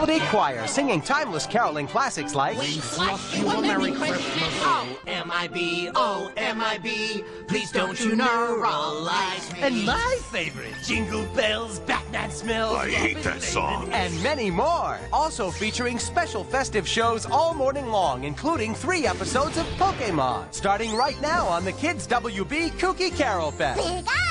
holiday choir singing timeless caroling classics like We fluff you a Merry Christmas. Oh, M.I.B., oh, M.I.B., please don't you neuralize me. And my favorite, Jingle Bells, Batman Smells. I hate that song. and many more. Also featuring special festive shows all morning long, including 3 episodes of Pokémon. Starting right now on the Kids WB Kooky Karolfest. Big